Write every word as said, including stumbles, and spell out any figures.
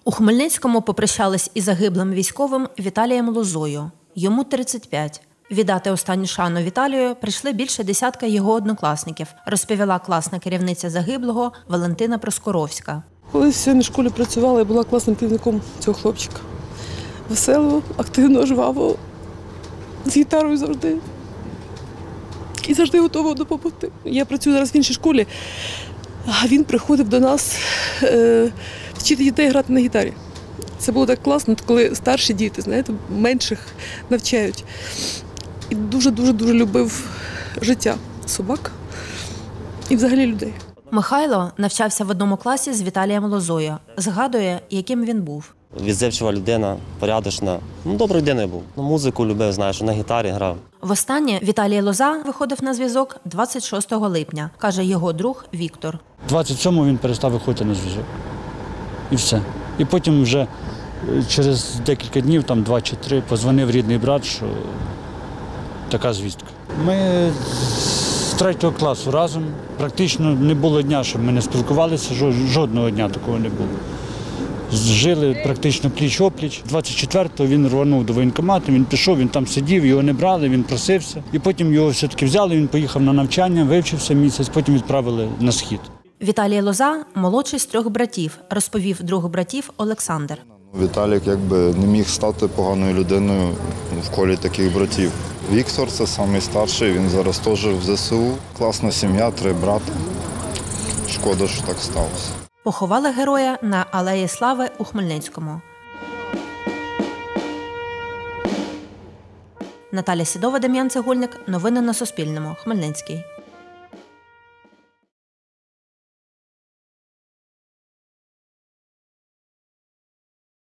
У Хмельницькому попрощались із загиблим військовим Віталієм Лозою. Йому тридцять п'ять. Віддати останню шану Віталію прийшли більше десятка його однокласників, розповіла класна керівниця загиблого Валентина Проскоровська. Колись я на школі працювала, я була класним керівником цього хлопчика. Весело, активно, жваво, з гітарою завжди. І завжди готова допомогти. Я працюю зараз в іншій школі, а він приходив до нас е, вчити дітей грати на гітарі. Це було так класно, коли старші діти, знаєте, менших навчають. І дуже-дуже-дуже любив життя собак і взагалі людей. Михайло навчався в одному класі з Віталієм Лозою. Згадує, яким він був. Відзивчива людина, порядочна. Ну, доброю людиною був. Ну, музику любив, знаєш, на гітарі грав. Востаннє Віталій Лоза виходив на зв'язок двадцять шостого липня, каже його друг Віктор. двадцять сьомого він перестав виходити на зв'язок. І все. І потім вже через декілька днів, там два чи три, позвонив рідний брат, що така звістка. Ми з третього класу разом. Практично не було дня, щоб ми не спілкувалися, жодного дня такого не було. Жили практично пліч-опліч. двадцять четвертого він рванув до воєнкомату, він пішов, він там сидів, його не брали, він просився. І потім його все-таки взяли, він поїхав на навчання, вивчився місяць, потім відправили на схід. Віталій Лоза – молодший з трьох братів, розповів друг братів Олександр. Віталік якби не міг стати поганою людиною в колі таких братів. Віктор – це найстарший, він зараз теж в зе се у. Класна сім'я, три брати. Шкода, що так сталося. Поховали героя на Алеї Слави у Хмельницькому. Наталя Сідова, Дем'ян Цегольник. Новини на Суспільному. Хмельницький.